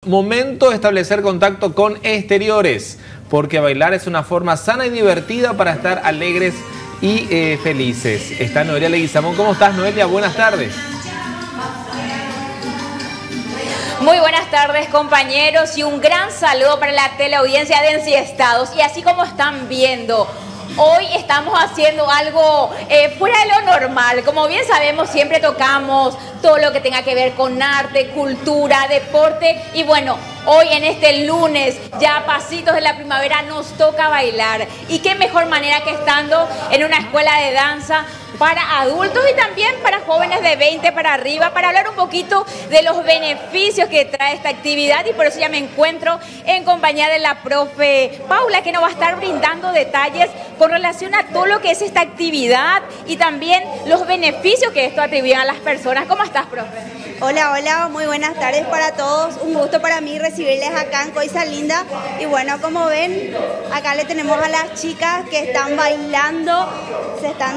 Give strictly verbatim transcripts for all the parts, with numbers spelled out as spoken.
Momento de establecer contacto con exteriores, porque bailar es una forma sana y divertida para estar alegres y eh, felices. Está Noelia Leguizamón. ¿Cómo estás, Noelia? Buenas tardes. Muy buenas tardes, compañeros, y un gran saludo para la teleaudiencia de Ensiestados. Y así como están viendo, hoy estamos haciendo algo eh, fuera de lo normal. Como bien sabemos, siempre tocamos todo lo que tenga que ver con arte, cultura, deporte. Y bueno, hoy en este lunes, ya a pasitos de la primavera, nos toca bailar. Y qué mejor manera que estando en una escuela de danza para adultos y también para jóvenes de veinte para arriba, para hablar un poquito de los beneficios que trae esta actividad. Y por eso ya me encuentro en compañía de la profe Paula, que nos va a estar brindando detalles con relación a todo lo que es esta actividad y también los beneficios que esto atribuye a las personas. ¿Cómo estás, profe? Hola, hola, muy buenas tardes para todos. Un gusto para mí recibirles acá en Coisalinda. Y bueno, como ven, acá le tenemos a las chicas que están bailando, se están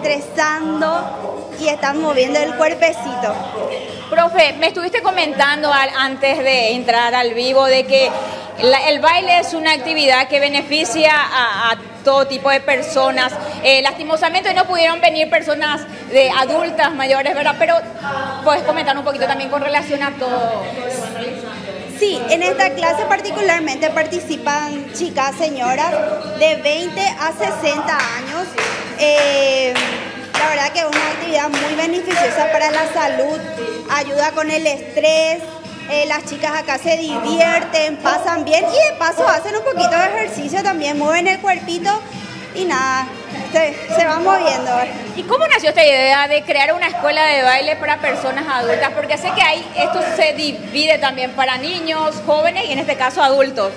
desestresando y están moviendo el cuerpecito. Profe, me estuviste comentando al, antes de entrar al vivo de que la, el baile es una actividad que beneficia a, a todo tipo de personas. Eh, lastimosamente hoy no pudieron venir personas de adultas mayores, ¿verdad? Pero puedes comentar un poquito también con relación a todo, todo lo que van realizando. Sí, en esta clase particularmente participan chicas, señoras de veinte a sesenta años. Eh, la verdad que es una actividad muy beneficiosa para la salud, ayuda con el estrés. Eh, las chicas acá se divierten, pasan bien y de paso hacen un poquito de ejercicio también, mueven el cuerpito y nada, se, se van moviendo. ¿Y cómo nació esta idea de crear una escuela de baile para personas adultas? Porque sé que hay, esto se divide también para niños, jóvenes y en este caso adultos.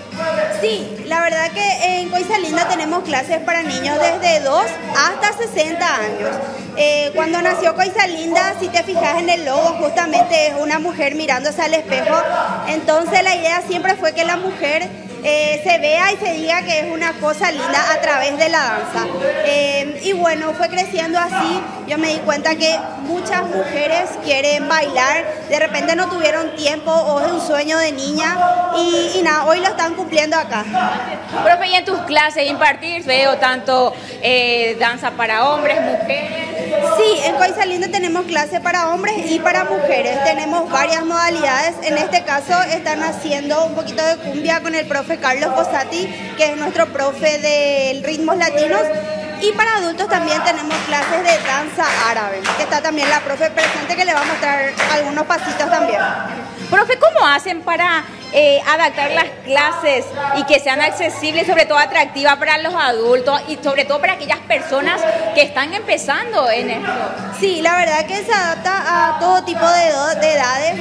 Sí, la verdad que en Coisalinda tenemos clases para niños desde dos hasta sesenta años. Eh, cuando nació Coisalinda, si te fijas en el logo, justamente es una mujer mirándose al espejo. Entonces la idea siempre fue que la mujer eh, se vea y se diga que es una cosa linda a través de la danza. Eh, y bueno, fue creciendo así. Yo me di cuenta que muchas mujeres quieren bailar, de repente no tuvieron tiempo o es un sueño de niña y, y nada, hoy lo están cumpliendo acá. Profe, y en tus clases impartir, veo tanto eh, danza para hombres, mujeres. Sí, en Coisalinda tenemos clases para hombres y para mujeres. Tenemos varias modalidades. En este caso están haciendo un poquito de cumbia con el profe Carlos Posati, que es nuestro profe de ritmos latinos. Y para adultos también tenemos clases de danza árabe, que está también la profe presente que le va a mostrar algunos pasitos también. Profe, ¿cómo hacen para eh, adaptar las clases y que sean accesibles, sobre todo atractivas para los adultos y sobre todo para aquellas personas que están empezando en esto? Sí, la verdad que se adapta a todo tipo de, de edades.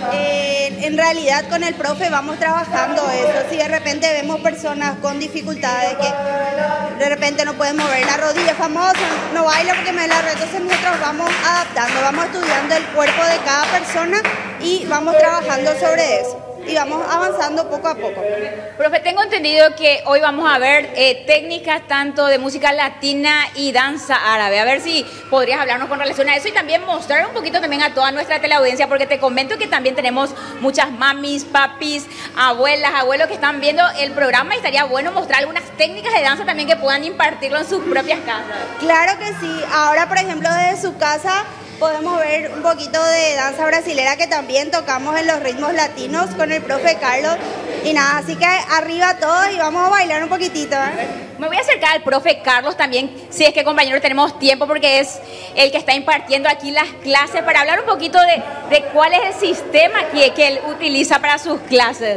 Eh, en realidad con el profe vamos trabajando eso. Si de repente vemos personas con dificultades que de repente no pueden mover la rodilla, famoso, no baila porque me la red, entonces nosotros vamos adaptando, vamos estudiando el cuerpo de cada persona y vamos trabajando sobre eso. Y vamos avanzando poco a poco. Profe, tengo entendido que hoy vamos a ver eh, técnicas tanto de música latina y danza árabe. A ver si podrías hablarnos con relación a eso y también mostrar un poquito también a toda nuestra teleaudiencia, porque te comento que también tenemos muchas mamis, papis, abuelas, abuelos que están viendo el programa y estaría bueno mostrar algunas técnicas de danza también que puedan impartirlo en sus propias casas. Claro que sí. Ahora, por ejemplo, desde su casa podemos ver un poquito de danza brasilera que también tocamos en los ritmos latinos con el profe Carlos. Y nada, así que arriba todos y vamos a bailar un poquitito, ¿eh? Me voy a acercar al profe Carlos también, si es que, compañeros, tenemos tiempo, porque es el que está impartiendo aquí las clases, para hablar un poquito de, de cuál es el sistema que, que él utiliza para sus clases.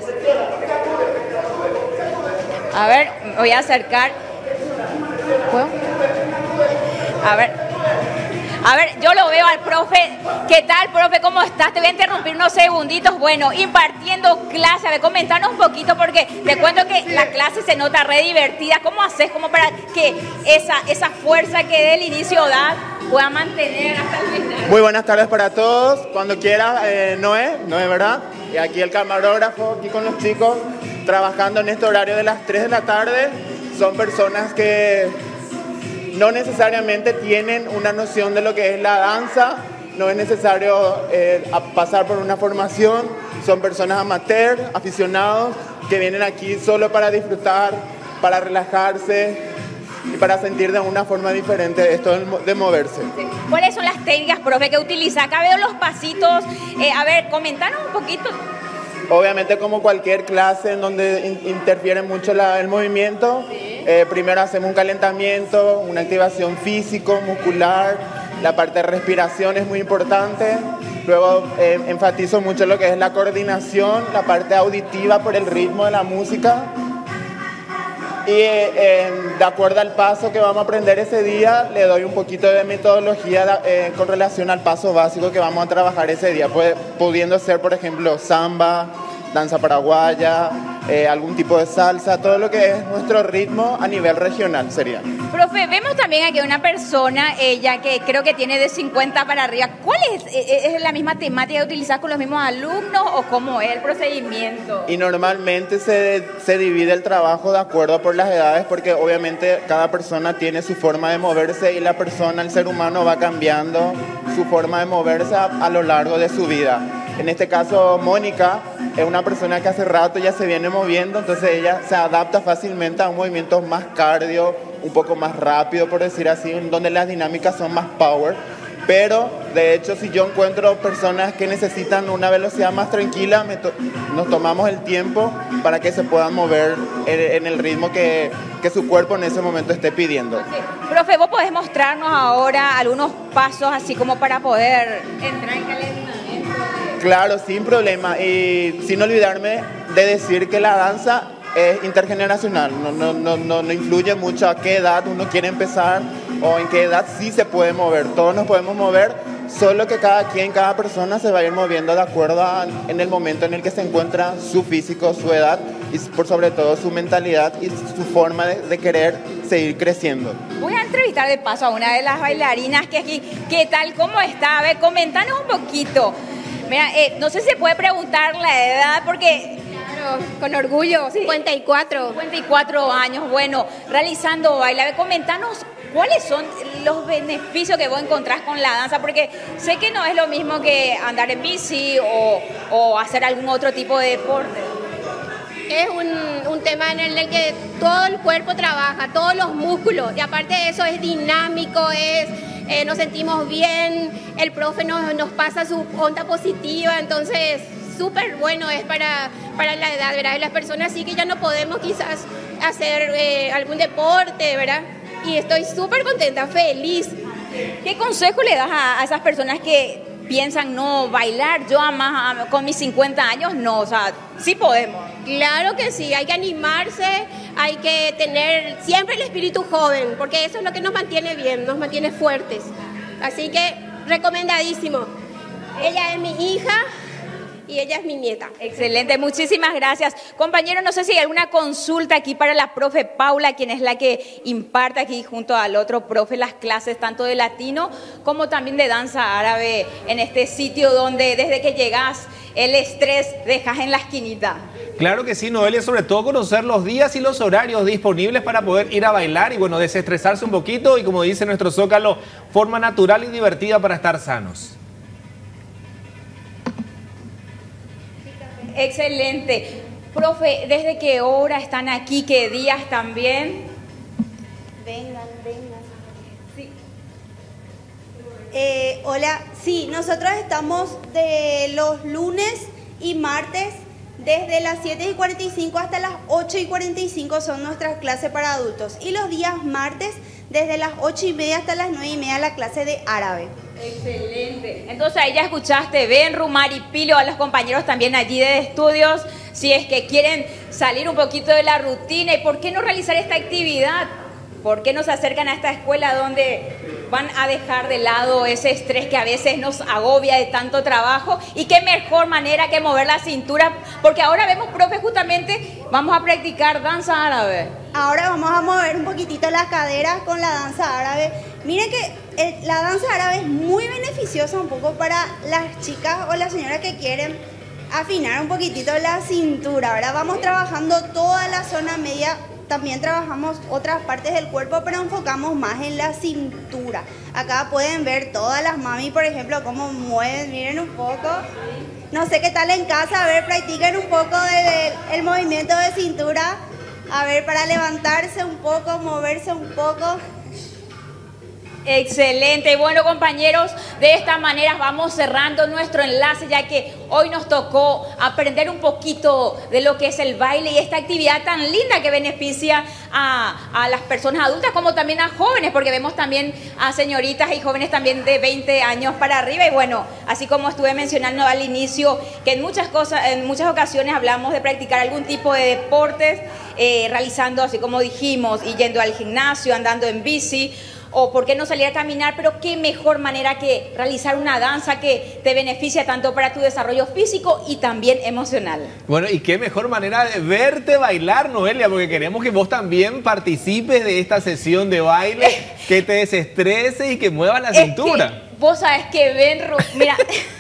A ver, me voy a acercar. ¿Puedo? A ver. A ver, yo lo veo al profe. ¿Qué tal, profe? ¿Cómo estás? Te voy a interrumpir unos segunditos. Bueno, impartiendo clase. A ver, comentarnos un poquito porque te cuento que la clase se nota re divertida. ¿Cómo haces como para que esa, esa fuerza que del inicio da pueda mantener hasta el final? Muy buenas tardes para todos. Cuando quieras, eh, Noé, Noé, ¿verdad? Y aquí el camarógrafo, aquí con los chicos, trabajando en este horario de las tres de la tarde. Son personas que no necesariamente tienen una noción de lo que es la danza, no es necesario eh, pasar por una formación, son personas amateur, aficionados, que vienen aquí solo para disfrutar, para relajarse y para sentir de una forma diferente esto de moverse. ¿Cuáles son las técnicas, profe, que utiliza? Acá veo los pasitos. Eh, a ver, comentanos un poquito. Obviamente, como cualquier clase en donde in interfiere mucho la, el movimiento, sí. eh, primero hacemos un calentamiento, una activación físico, muscular, la parte de respiración es muy importante, luego eh, enfatizo mucho lo que es la coordinación, la parte auditiva por el ritmo de la música y eh, de acuerdo al paso que vamos a aprender ese día, le doy un poquito de metodología eh, con relación al paso básico que vamos a trabajar ese día, pues, pudiendo ser, por ejemplo, samba, danza paraguaya, eh, algún tipo de salsa, todo lo que es nuestro ritmo a nivel regional sería. Profe, vemos también aquí una persona, ella que creo que tiene de cincuenta para arriba. ¿Cuál es? ¿Es la misma temática que utilizas con los mismos alumnos o cómo es el procedimiento? Y normalmente se, se divide el trabajo de acuerdo por las edades, porque obviamente cada persona tiene su forma de moverse y la persona, el ser humano, va cambiando su forma de moverse a, a lo largo de su vida. En este caso, Mónica es una persona que hace rato ya se viene moviendo, entonces ella se adapta fácilmente a un movimiento más cardio, un poco más rápido, por decir así, donde las dinámicas son más power. Pero, de hecho, si yo encuentro personas que necesitan una velocidad más tranquila, me to nos tomamos el tiempo para que se puedan mover en, en el ritmo que, que su cuerpo en ese momento esté pidiendo. Okay. Profe, ¿vos podés mostrarnos ahora algunos pasos así como para poder entrar en calentamiento? Claro, sin problema. Y sin olvidarme de decir que la danza es intergeneracional. No, no, no, no, no influye mucho a qué edad uno quiere empezar o en qué edad sí se puede mover. Todos nos podemos mover, solo que cada quien, cada persona se va a ir moviendo de acuerdo a, en el momento en el que se encuentra su físico, su edad y por sobre todo su mentalidad y su forma de, de querer seguir creciendo. Voy a entrevistar de paso a una de las bailarinas que aquí, ¿qué tal? ¿Cómo está? A ver, comentanos un poquito. Mira, eh, no sé si se puede preguntar la edad porque... Claro, con orgullo, sí. cincuenta y cuatro. cincuenta y cuatro años, bueno, realizando baile. A ver, comentanos cuáles son los beneficios que vos encontrás con la danza, porque sé que no es lo mismo que andar en bici o, o hacer algún otro tipo de deporte. Es un, un tema en el que todo el cuerpo trabaja, todos los músculos, y aparte de eso es dinámico, es... Eh, nos sentimos bien, el profe nos, nos pasa su onda positiva, entonces súper bueno es para, para la edad, ¿verdad? Y las personas sí que ya no podemos quizás hacer eh, algún deporte, ¿verdad? Y estoy súper contenta, feliz. ¿Qué consejo le das a, a esas personas que piensan no bailar? Yo además a, con mis cincuenta años no, o sea, sí podemos. Claro que sí, hay que animarse, hay que tener siempre el espíritu joven, porque eso es lo que nos mantiene bien, nos mantiene fuertes. Así que, recomendadísimo. Ella es mi hija y ella es mi nieta. Excelente, muchísimas gracias. Compañero, no sé si hay alguna consulta aquí para la profe Paula, quien es la que imparte aquí junto al otro profe las clases tanto de latino como también de danza árabe en este sitio donde desde que llegas el estrés dejas en la esquinita. Claro que sí, Noelia, sobre todo conocer los días y los horarios disponibles para poder ir a bailar y bueno, desestresarse un poquito y como dice nuestro Zócalo, forma natural y divertida para estar sanos. Excelente. Profe, ¿desde qué hora están aquí? ¿Qué días también? Vengan, vengan. Sí. Eh, hola, sí, nosotros estamos de los lunes y martes desde las siete y cuarenta y cinco hasta las ocho y cuarenta y cinco son nuestras clases para adultos. Y los días martes desde las ocho y media hasta las nueve y media la clase de árabe. Excelente. Entonces ahí ya escuchaste, Benru, Maripilo, a los compañeros también allí de estudios, si es que quieren salir un poquito de la rutina y por qué no realizar esta actividad, por qué no se acercan a esta escuela donde van a dejar de lado ese estrés que a veces nos agobia de tanto trabajo y qué mejor manera que mover la cintura, porque ahora vemos, profe, justamente vamos a practicar danza árabe. Ahora vamos a mover un poquitito las caderas con la danza árabe. Miren que el, la danza árabe es muy beneficiosa un poco para las chicas o las señoras que quieren afinar un poquitito la cintura, ¿verdad? Vamos trabajando toda la zona media, también trabajamos otras partes del cuerpo, pero enfocamos más en la cintura. Acá pueden ver todas las mami, por ejemplo, cómo mueven, miren un poco. no sé qué tal en casa, a ver, practiquen un poco del el movimiento de cintura, a ver, para levantarse un poco, moverse un poco. Excelente. Y bueno, compañeros, de esta manera vamos cerrando nuestro enlace, ya que hoy nos tocó aprender un poquito de lo que es el baile y esta actividad tan linda que beneficia a, a las personas adultas como también a jóvenes, porque vemos también a señoritas y jóvenes también de veinte años para arriba. Y bueno, así como estuve mencionando al inicio, que en muchas cosas, en muchas ocasiones hablamos de practicar algún tipo de deportes, eh, realizando, así como dijimos, y yendo al gimnasio, andando en bici, o por qué no salir a caminar, pero qué mejor manera que realizar una danza que te beneficia tanto para tu desarrollo físico y también emocional. Bueno, y qué mejor manera de verte bailar, Noelia, porque queremos que vos también participes de esta sesión de baile, que te desestrese y que muevas la Es cintura. que vos sabés que ven, Ru- mira...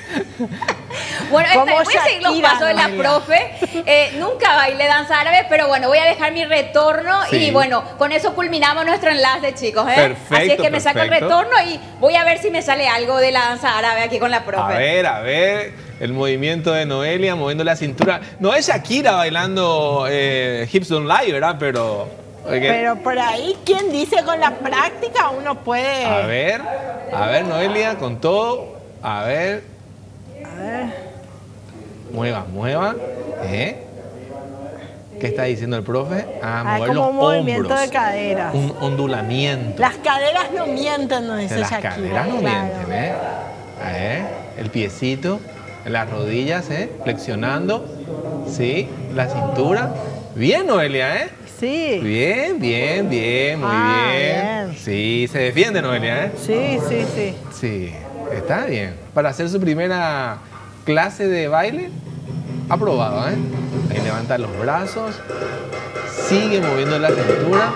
Bueno, esta, voy a seguir los Shakira, pasos de la Noelia. profe. Eh, nunca bailé danza árabe, pero bueno, voy a dejar mi retorno Sí. y bueno, con eso culminamos nuestro enlace, chicos. ¿eh? Perfecto, Así es que me saco el perfecto. retorno y voy a ver si me sale algo de la danza árabe aquí con la profe. A ver, a ver, el movimiento de Noelia moviendo la cintura. No es Shakira bailando eh, Hips Don't Lie, ¿verdad? Pero... oye, Pero por ahí, ¿quién dice con la práctica uno puede? a ver, a ver, Noelia, con todo. A ver, A ver. mueva, mueva. ¿Eh? ¿Qué está diciendo el profe? Ah, Ah, mover como los un movimiento hombros. de caderas. Un ondulamiento. Las caderas no mienten, no dice Las Shakira. caderas no claro. mienten, ¿eh? A ver, el piecito, las rodillas, ¿eh? Flexionando. Sí, la cintura. Bien, Noelia, ¿eh? Sí. Bien, bien, bien, muy Ah, bien. bien. Sí, se defiende, Noelia, ¿eh? Sí, sí, sí. Sí, está bien. Para hacer su primera clase de baile, aprobado, ¿eh? Ahí levanta los brazos, sigue moviendo la cintura.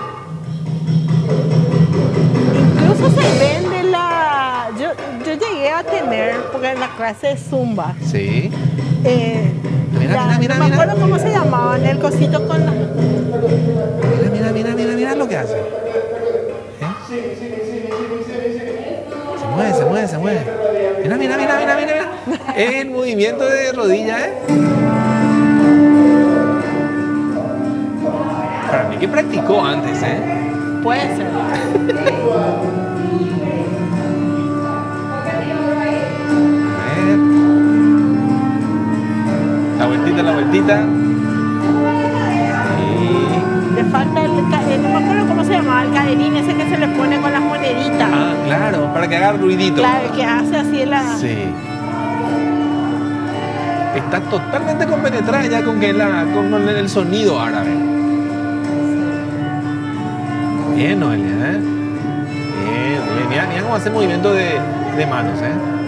Incluso se vende la... Yo, yo llegué a tener, porque en la clase de Zumba, Sí. eh, Mira, la- mira, mira, no me mira. acuerdo cómo se llamaban, el cosito con la... Mira, mira, mira, mira, mira lo que hace. ¿Eh? Se mueve, se mueve, se mueve. Mira, mira, mira, mira, mira, mira. Es el movimiento de rodilla, ¿eh? Para mí que practicó antes, ¿eh? Puede ser. A ver. La vueltita, la vueltita. Sí. Le falta el... ca- eh, no me acuerdo cómo se llamaba, el caderín ese que se le pone con las moneditas. Ah, claro, para que haga ruidito. Claro, el que hace así la... Sí. Está totalmente compenetrada ya con, que la, con el sonido árabe. Bien, Noelia, ¿eh? Bien, bien. Mira, mira cómo hace movimiento de, de manos, ¿eh?